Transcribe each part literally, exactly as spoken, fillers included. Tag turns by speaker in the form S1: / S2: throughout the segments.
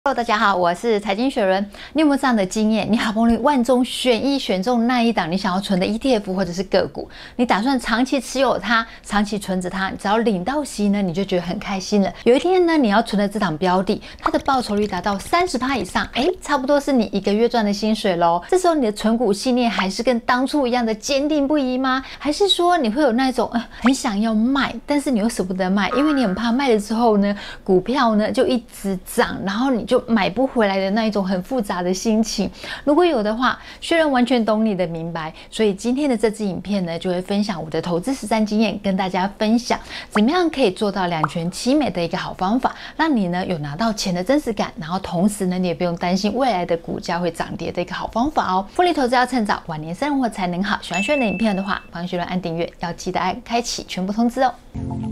S1: Hello， 大家好，我是财经雪人。你有没有这样的经验？你好不容易万中选一选中那一档你想要存的 E T F 或者是个股，你打算长期持有它，长期存着它，只要领到息呢，你就觉得很开心了。有一天呢，你要存的这档标的，它的报酬率达到 百分之三十 以上，哎，差不多是你一个月赚的薪水咯。这时候你的存股信念还是跟当初一样的坚定不移吗？还是说你会有那种、呃、很想要卖，但是你又舍不得卖，因为你很怕卖了之后呢，股票呢就一直涨，然后你就买不回来的那一种很复杂的心情。如果有的话，薛仁完全懂你的明白。所以今天的这支影片呢，就会分享我的投资实战经验，跟大家分享怎么样可以做到两全其美的一个好方法，让你呢有拿到钱的真实感，然后同时呢你也不用担心未来的股价会涨跌的一个好方法哦。复利投资要趁早，晚年生活才能好。喜欢薛仁的影片的话，帮薛仁按订阅，要记得按开启全部通知哦。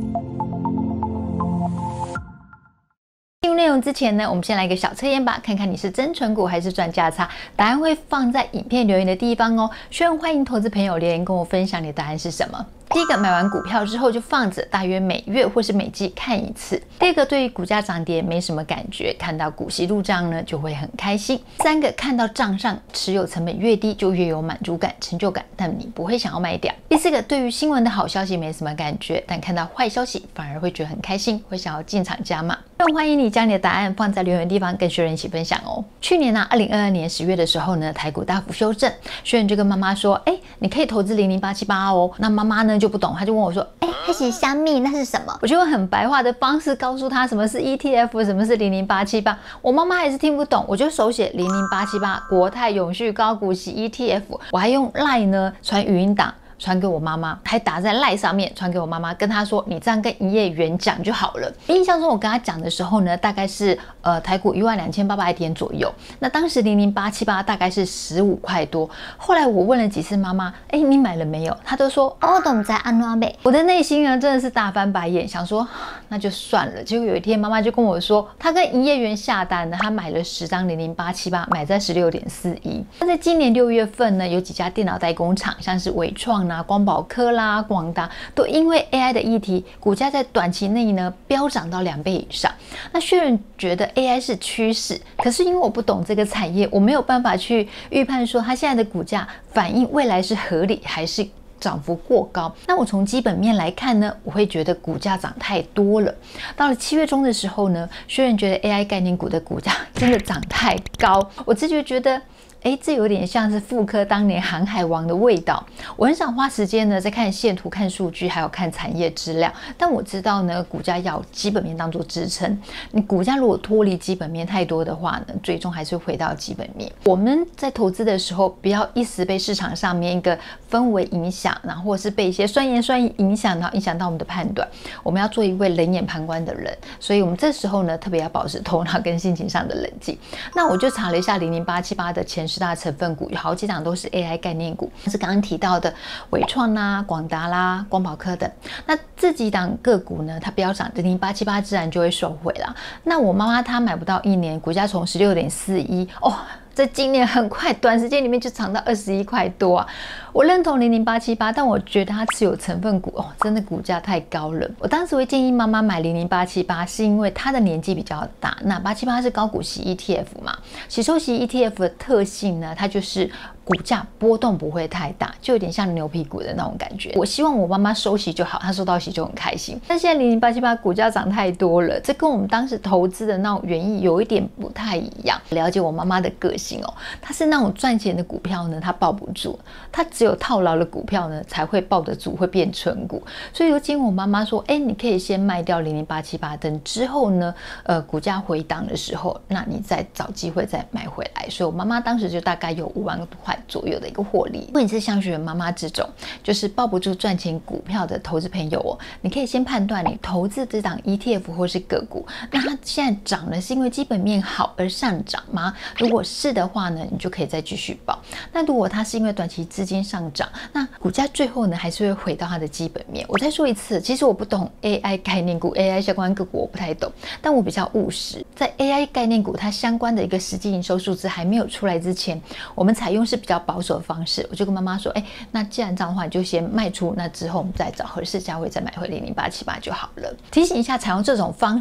S1: 进入内容之前呢，我们先来一个小测验吧，看看你是真存股还是赚价差。答案会放在影片留言的地方哦。虽然欢迎投资朋友留言跟我分享你的答案是什么。第一个，买完股票之后就放着，大约每月或是每季看一次。第二个，对于股价涨跌没什么感觉，看到股息入账呢就会很开心。三个，看到账上持有成本越低就越有满足感、成就感，但你不会想要卖掉。第四个，对于新闻的好消息没什么感觉，但看到坏消息反而会觉得很开心，会想要进场加码。更欢迎你将你的答案放在留言的地方跟学人一起分享哦。去年呢、啊，二零二二年十月的时候呢，台股大幅修正，学人就跟妈妈说，哎，你可以投资零零八七八哦。那妈妈呢就不懂，她就问我说，哎，它是香蜜，那是什么？我就用很白话的方式告诉她什么是 E T F， 什么是零零八七八。我妈妈还是听不懂，我就手写零零八七八国泰永续高股息 E T F， 我还用 LINE 呢传语音档。传给我妈妈，还打在 LINE 上面传给我妈妈，跟她说你这样跟营业员讲就好了。印象中我跟她讲的时候呢，大概是呃台股一万两千八百点左右，那当时零零八七八大概是十五块多。后来我问了几次妈妈，哎，你买了没有？她都说哦，懂在安诺贝。我的内心呢真的是大翻白眼，想说那就算了。结果有一天妈妈就跟我说，她跟营业员下单呢，她买了十张零零八七八，买在十六点四一。那在今年六月份呢，有几家电脑代工厂，像是伟创。光宝科啦、广达都因为 A I 的议题，股价在短期内呢飙涨到两倍以上。那薛仁觉得 A I 是趋势，可是因为我不懂这个产业，我没有办法去预判说它现在的股价反映未来是合理还是涨幅过高。那我从基本面来看呢，我会觉得股价涨太多了。到了七月中的时候呢，薛仁觉得 A I 概念股的股价真的涨太高，我直觉觉得哎，这有点像是复刻当年航海王的味道。我很少花时间呢在看线图、看数据，还有看产业资料。但我知道呢，股价要基本面当做支撑。你股价如果脱离基本面太多的话呢，最终还是会回到基本面。我们在投资的时候，不要一时被市场上面一个氛围影响，然后或是被一些酸言酸语影响，然后影响到我们的判断。我们要做一位冷眼旁观的人，所以我们这时候呢，特别要保持头脑跟心情上的冷静。那我就查了一下零零八七八的前十大成分股，有好几档都是 A I 概念股，是刚刚提到的伟创啦、广达啦、光宝科等。那这几档个股呢，它飙涨零零八七八自然就会受惠啦。那我妈妈她买不到一年，股价从十六点四一哦。在今年很快短时间里面就涨到二十一块多啊！我认同零零八七八，但我觉得它持有成分股哦，真的股价太高了。我当时会建议妈妈买零零八七八，是因为她的年纪比较大。那八七八是高股息 E T F 嘛，息收息 E T F 的特性呢，它就是股价波动不会太大，就有点像牛皮股的那种感觉。我希望我妈妈收息就好，她收到息就很开心。但现在零零八七八股价涨太多了，这跟我们当时投资的那种原意有一点不太一样。了解我妈妈的个性。它是那种赚钱的股票呢，它抱不住；它只有套牢的股票呢，才会抱得住，会变存股。所以有建议我妈妈说：“哎，你可以先卖掉零零八七八，等之后呢，呃，股价回档的时候，那你再找机会再买回来。”所以我妈妈当时就大概有五万块左右的一个获利。如果你是像学员妈妈这种，就是抱不住赚钱股票的投资朋友哦，你可以先判断你投资这档 E T F 或是个股，那它现在涨呢，是因为基本面好而上涨吗？如果是的话呢，你就可以再继续抱。那如果它是因为短期资金上涨，那股价最后呢还是会回到它的基本面。我再说一次，其实我不懂 A I 概念股、A I 相关个股，我不太懂，但我比较务实。在 A I 概念股它相关的一个实际营收数字还没有出来之前，我们采用是比较保守的方式。我就跟妈妈说，哎，那既然这样的话，你就先卖出，那之后我们再找合适价位再买回零零八七八就好了。提醒一下，采用这种方法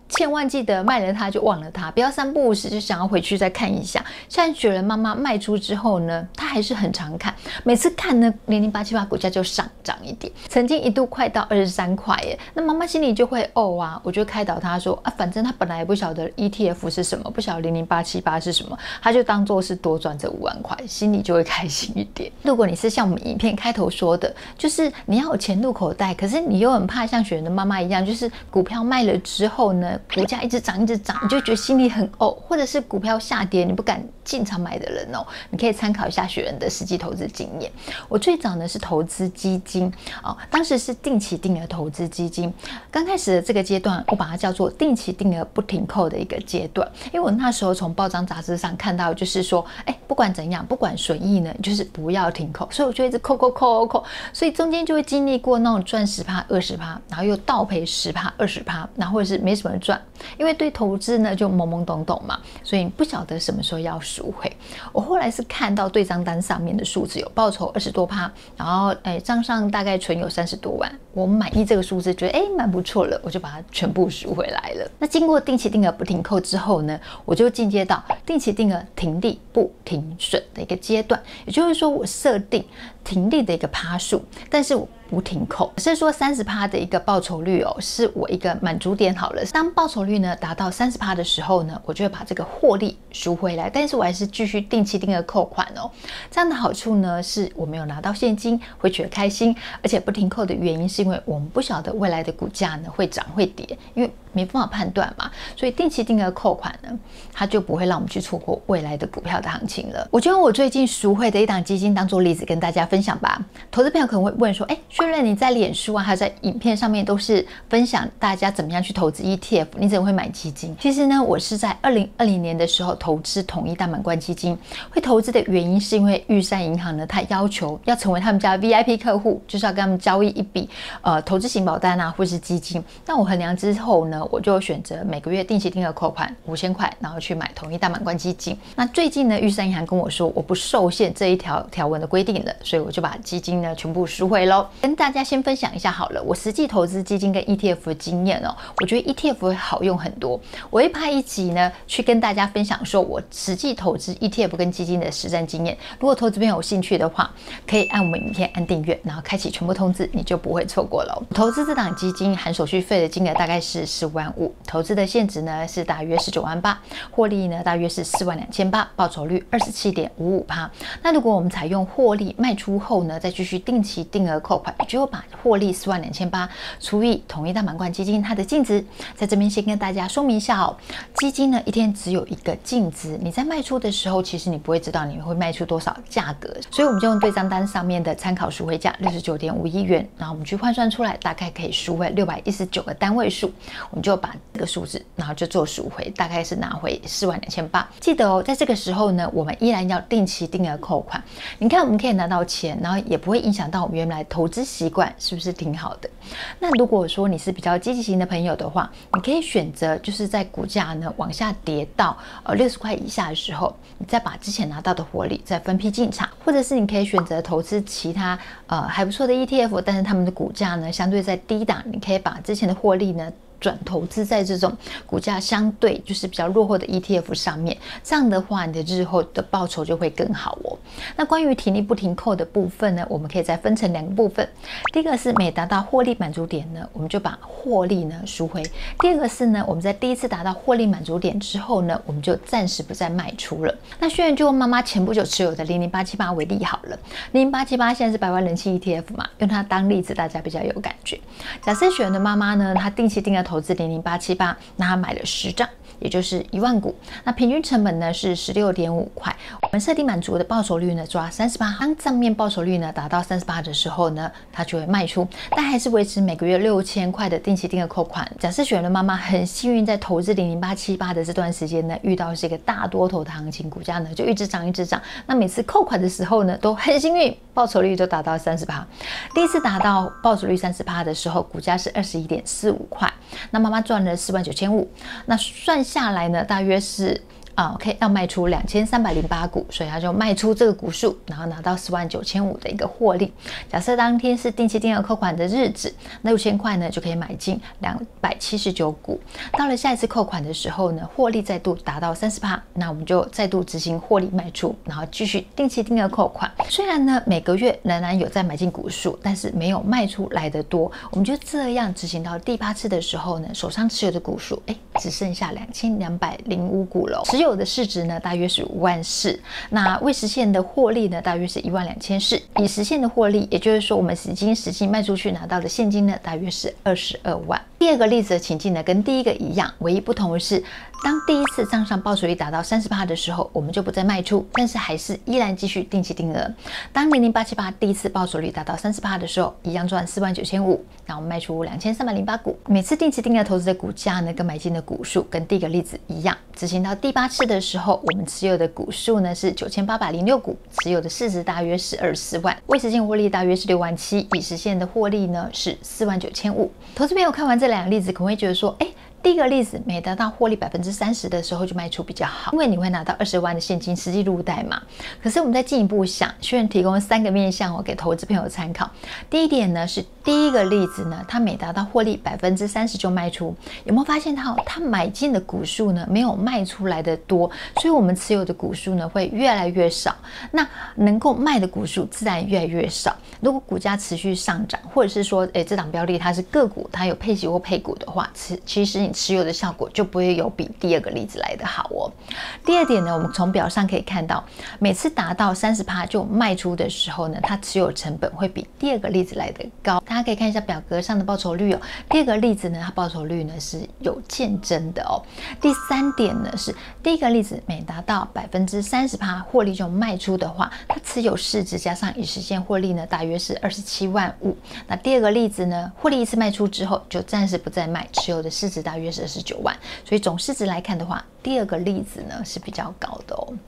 S1: 千万记得卖了它就忘了它，不要三不五时就想要回去再看一下。像雪人妈妈卖出之后呢，她还是很常看，每次看呢零零八七八股价就上涨一点，曾经一度快到二十三块耶。那妈妈心里就会哦啊，我就开导她说啊，反正她本来也不晓得 E T F 是什么，不晓得零零八七八是什么，她就当做是多赚这五万块，心里就会开心一点。如果你是像我们影片开头说的，就是你要有钱入口袋，可是你又很怕像雪人的妈妈一样，就是股票卖了之后呢，股价一直涨一直涨，你就觉得心里很哦，或者是股票下跌你不敢进场买的人哦，你可以参考一下雪人的实际投资经验。我最早呢是投资基金哦，当时是定期定额投资基金。刚开始的这个阶段，我把它叫做定期定额不停扣的一个阶段，因为我那时候从报章杂志上看到，就是说，哎，不管怎样，不管损益呢，就是不要停扣，所以我就一直扣扣扣扣扣，所以中间就会经历过那种赚十趴、二十趴，然后又倒赔十趴、二十趴，然后或者是没什么赚，因为对投资呢就懵懵懂懂嘛，所以不晓得什么时候要赎回。我后来是看到对账单上面的数字有报酬二十多趴，然后哎账上大概存有三十多万，我满意这个数字，觉得哎蛮不错了，我就把它全部赎回来了。那经过定期定额不停扣之后呢，我就进阶到定期定额停利不停损的一个阶段，也就是说我设定停利的一个趴数，但是我不停扣，是说三十趴的一个报酬率哦，是我一个满足点好了。当报酬率呢达到三十趴的时候呢，我就会把这个获利赎回来，但是我还是继续定期定额扣款哦。这样的好处呢，是我没有拿到现金会觉得开心，而且不停扣的原因是因为我们不晓得未来的股价呢会涨会跌，因为没办法判断嘛，所以定期定额扣款呢，它就不会让我们去错过未来的股票的行情了。我就用我最近赎回的一档基金当做例子跟大家分享吧。投资朋友可能会问说，哎，薛瑞你在脸书啊，还有在影片上面都是分享大家怎么样去投资 E T F， 你怎么会买基金？其实呢，我是在二零二零年的时候投资统一大满贯基金。会投资的原因是因为玉山银行呢，它要求要成为他们家 V I P 客户，就是要跟他们交易一笔呃投资型保单啊，或是基金。那我衡量之后呢，我就选择每个月定期定额扣款五千块，然后去买统一大满贯基金。那最近呢，玉山银行跟我说我不受限这一条条文的规定了，所以我就把基金呢全部赎回喽。跟大家先分享一下好了，我实际投资基金跟 E T F 的经验哦，我觉得 E T F 会好用很多。我会拍一集呢，去跟大家分享说我实际投资 E T F 跟基金的实战经验。如果投资朋友有兴趣的话，可以按我们影片按订阅，然后开启全部通知，你就不会错过了。投资这档基金含手续费的金额大概是十五万五，投资的现值呢是大约十九万八，获利呢大约是四万两千八，报酬率二十七点五五趴。那如果我们采用获利卖出后呢，再继续定期定额扣款，也就把获利四万两千八除以统一大满贯基金它的净值，在这边先跟大家说明一下哦。基金呢一天只有一个净值，你在卖出的时候，其实你不会知道你会卖出多少价格，所以我们就用对账单上面的参考赎回价六十九点五一元，然后我们去换算出来，大概可以赎回六百一十九个单位数，我们就把这个数字，然后就做赎回，大概是拿回四万两千八。记得哦，在这个时候呢，我们依然要定期定额扣款。你看，我们可以拿到钱，然后也不会影响到我们原来投资习惯，是不是挺好的？那如果说你是比较积极型的朋友的话，你可以选择就是在股价呢往下跌到呃六十块以下的时候，你再把之前拿到的获利再分批进场，或者是你可以选择投资其他呃还不错的 E T F， 但是他们的股价呢相对在低档，你可以把之前的获利呢转投资在这种股价相对就是比较落后的 E T F 上面，这样的话你的日后的报酬就会更好哦。那关于停利不停扣的部分呢，我们可以再分成两个部分。第一个是每达到获利满足点呢，我们就把获利呢赎回；第二个是呢，我们在第一次达到获利满足点之后呢，我们就暂时不再卖出了。那轩辕就用妈妈前不久持有的零零八七八为例好了，零零八七八现在是百万人气 E T F 嘛，用它当例子大家比较有感觉。假设轩辕的妈妈呢，她定期定额投资零零八七八，那他买了十张，也就是一万股，那平均成本呢是十六点五块。我们设定满足的报酬率呢抓三十八，当账面报酬率呢达到三十八的时候呢，它就会卖出，但还是维持每个月六千块的定期定额扣款。假设选的妈妈很幸运，在投资零零八七八的这段时间呢，遇到是一个大多头的行情，股价呢就一直涨一直涨，那每次扣款的时候呢，都很幸运，报酬率都达到三十八。第一次达到报酬率三十八的时候，股价是二十一点四五块，那妈妈赚了四万九千五，那算下来呢，大约是啊，可以要卖出两千三百零八股，所以他就卖出这个股数，然后拿到四万九千五的一个获利。假设当天是定期定额扣款的日子，那六千块呢就可以买进两百七十九股。到了下一次扣款的时候呢，获利再度达到 百分之三十， 那我们就再度执行获利卖出，然后继续定期定额扣款。虽然呢每个月仍然有在买进股数，但是没有卖出来的多。我们就这样执行到第八次的时候呢，手上持有的股数哎只剩下两千两百零五股了，持有的市值呢大约是五万四，那未实现的获利呢大约是一万两千四，已实现的获利，也就是说我们已经实际卖出去拿到的现金呢大约是二十二万。第二个例子的情境呢跟第一个一样，唯一不同的是，当第一次账上报酬率达到 百分之三十 的时候，我们就不再卖出，但是还是依然继续定期定额。当零零八七八第一次报酬率达到 百分之三十 的时候，一样赚四万九千五，然后卖出两千三百零八股。每次定期定额投资的股价呢跟买进的股数跟第一个例子一样，执行到第八次的时候，我们持有的股数呢是九千八百零六股，持有的市值大约是二十四万，未实现获利大约是六万七，已实现的获利呢是四万九千五。投资朋友看完这两个例子，可能会觉得说，哎，第一个例子每达到获利 百分之三十 的时候就卖出比较好，因为你会拿到二十万的现金实际入袋嘛。可是我们再进一步想，学员提供三个面向我给投资朋友参考。第一点呢是第一个例子呢，它每达到获利 百分之三十 就卖出，有没有发现它它买进的股数呢没有卖出来的多，所以我们持有的股数呢会越来越少，那能够卖的股数自然越来越少。如果股价持续上涨，或者是说诶这档标的它是个股，它有配息或配股的话，其其实你持有的效果就不会有比第二个例子来的好哦。第二点呢，我们从表上可以看到，每次达到 百分之三十 就卖出的时候呢，它持有成本会比第二个例子来的高。大家可以看一下表格上的报酬率哦。第二个例子呢，它报酬率呢是有见真的哦。第三点呢是第一个例子每达到 百分之三十 获利就卖出的话，它持有市值加上已实现获利呢大约是二十七万五。那第二个例子呢，获利一次卖出之后就暂时不再卖，持有的市值大约是二十九万，所以总市值来看的话，第二个例子呢是比较高的哦。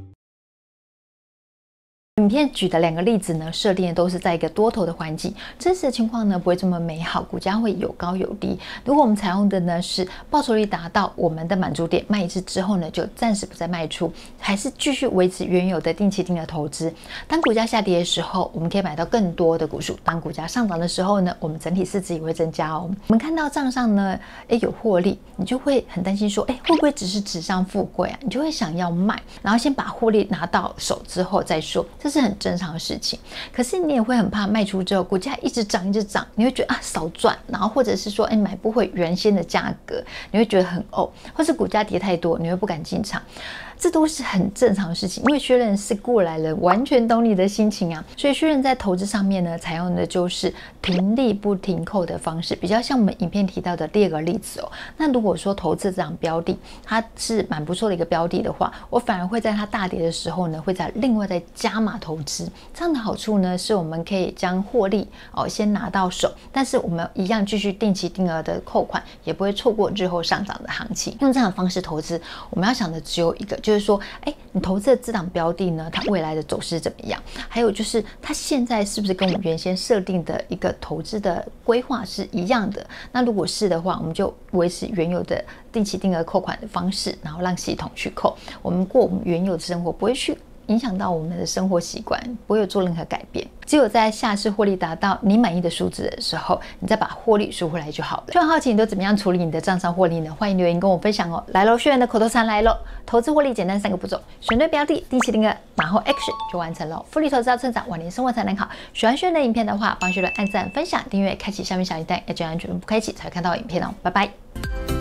S1: 影片举的两个例子呢，设定的都是在一个多头的环境，真实的情况呢不会这么美好，股价会有高有低。如果我们采用的呢是报酬率达到我们的满足点，卖一次之后呢就暂时不再卖出，还是继续维持原有的定期定额投资。当股价下跌的时候，我们可以买到更多的股数；当股价上涨的时候呢，我们整体市值也会增加哦。我们看到账上呢，哎有获利，你就会很担心说，哎会不会只是纸上富贵啊？你就会想要卖，然后先把获利拿到手之后再说。这是很正常的事情，可是你也会很怕卖出之后股价一直涨一直涨，你会觉得啊少赚，然后或者是说哎买不回原先的价格，你会觉得很呕，或是股价跌太多，你会不敢进场。这都是很正常的事情，因为薛仁是过来人，完全懂你的心情啊。所以薛仁在投资上面呢，采用的就是停利不停扣的方式，比较像我们影片提到的第二个例子哦。那如果说投资这档标的，它是蛮不错的一个标的的话，我反而会在它大跌的时候呢，会在另外再加码投资。这样的好处呢，是我们可以将获利哦先拿到手，但是我们一样继续定期定额的扣款，也不会错过日后上涨的行情。用这样的方式投资，我们要想的只有一个。就是说，哎，你投资的这档标的呢，它未来的走势怎么样？还有就是，它现在是不是跟我们原先设定的一个投资的规划是一样的？那如果是的话，我们就维持原有的定期定额扣款的方式，然后让系统去扣，我们过我们原有的生活，不会去影响到我们的生活习惯，不会有做任何改变。只有在下次获利达到你满意的数值的时候，你再把获利赎回来就好了。就很好奇你都怎么样处理你的账上获利呢？欢迎留言跟我分享哦。来喽，学员的口头禅来喽，投资获利简单三个步骤：选对标的，定期定额，然后 action 就完成了。复利投资要成长，晚年生活才能好。喜欢学员的影片的话，帮学员按赞、分享、订阅，开启下面小铃铛，要记得安全不开启才会看到影片哦。拜拜。